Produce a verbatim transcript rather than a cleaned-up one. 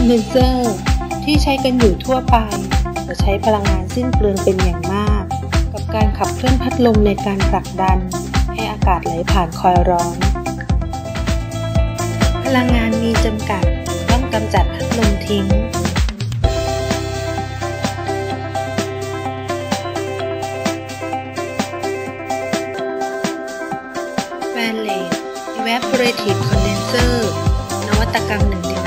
เดนเซอร์ที่ใช้กันอยู่ทั่วไปจะใช้พลังงานสิ้นเปลืองเป็นอย่างมากกับการขับเคลื่อนพัดลมในการผลักดันให้อากาศไหลผ่านคอยล์ร้อนพลังงานมีจำกัดต้องกำจัดพัดลมทิ้งแวนเลส Evaporative Condenser นวัตกรรมหนึ่ง